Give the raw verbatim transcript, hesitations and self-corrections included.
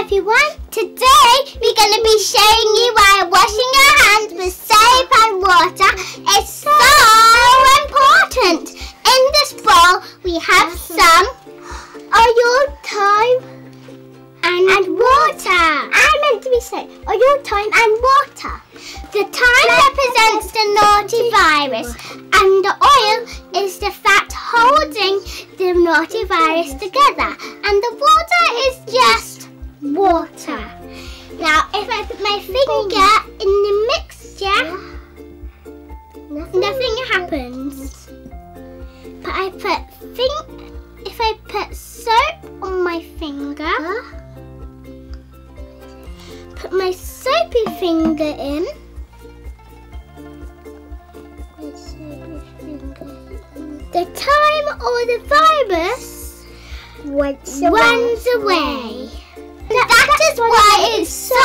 everyone, today we're going to be showing you why washing your hands with soap and water is so important. In this bowl we have some oil, thyme and, and water. I meant to be saying oil, thyme and water. The thyme represents the naughty virus and the oil is the fat holding the naughty virus together, and the water is just water. Now if I put my finger in the mixture, nothing, nothing happens. But I put fing if I put soap on my finger, put my soapy finger in, the time or the virus runs away. That is why it's so